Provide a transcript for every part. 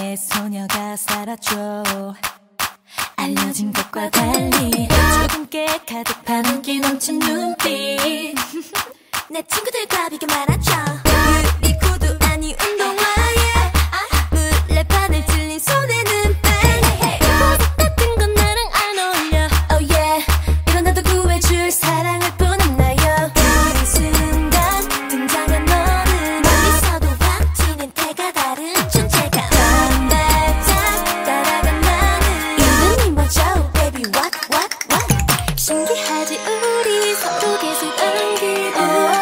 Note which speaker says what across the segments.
Speaker 1: 내 소녀가 살았죠. 알려진 것과 달리 조금께 가득한 온기 넘친 눈빛.
Speaker 2: 내 친구들과 비교 말았죠. 유리 구두 아니 운동화에 물레판을 찔린 손에는 뺑. 버섯 같은 건 나랑 안 어울려. Oh yeah, 이런 나도 구해줄 사랑을 뻔했나요. 그 순간 등장한 너는 멀리서도 확 튀는 태가 다른 존재가. 한 발짝 따라간 나는 이름이 뭐죠 baby what 신기하지 우리 서로 계속 안기고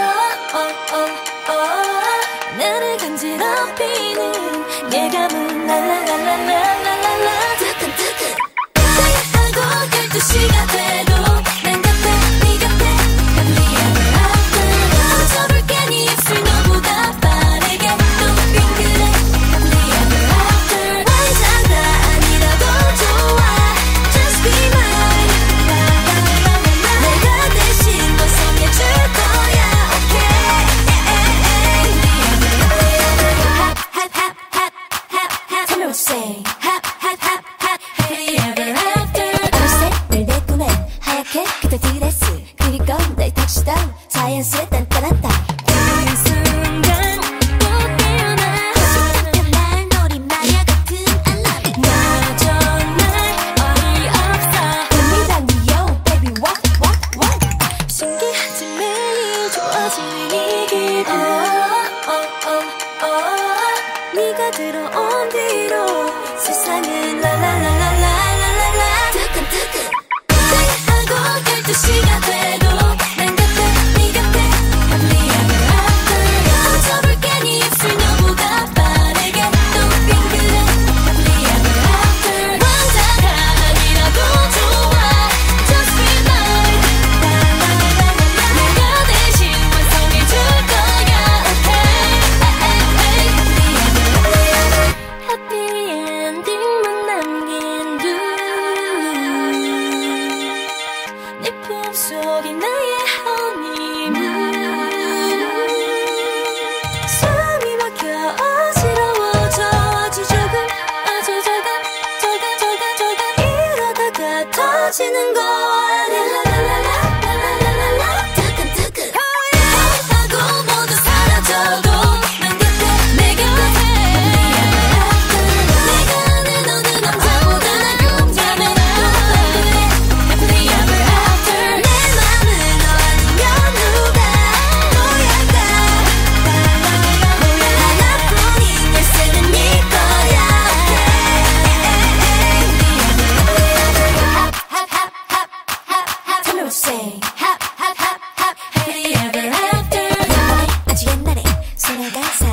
Speaker 2: 나를 간지럽히는 예감은 랄랄랄랄랄랄랄라 두근두근 하고 12시가 돼도 난 곁에 네 곁에 Happily ever after 멈춰볼게 네 입술 너보다 빠르게 또 빙그레 Happily ever after 완전 다 아니라도 좋아 Just be mine 내가 대신 너 성해줄 거야 Tell me what you say. Happily ever after. 어느새 널내 꿈엔 하얗게 그때 드레스 그리고 너의 턱시도 자연스레 딴딴한다. 그 순간 또 깨어나 호숫가면 날 노린 마야 같은 알람이 나 정말 어이없어. 꿈이란 이유 baby what 신기하지 매일 좋아지는 이 기분. 네가 들어온 뒤로 세상은 랄랄랄랄랄랄라 두근두근 하고 12시가 돼도 난 곁에 네 곁에 Happily ever after 멈춰볼게 네 입술 너보다 빠르게 또 빙그레 Happily ever after 완전 다 아니라도 좋아 Just be mine 내가 대신 완성해줄 거야 Happy ending만 남긴 내 품속에 나의 honeymoon 숨이 막혀 어지러워져 아주 조금 이러다가 터지는 거 랄랄랄랄랄랄랄라 두근두근 하고 모두 사라져도 난 곁에 내 곁에 내가 아는 어느 남자보다 날 꿈자면 Happily ever after 내 맘은 너 아니면 누가 너야가 하나뿐인 열쇠는 네 거야 Tell me what you say. Happily ever after 아주 옛날에 소녀가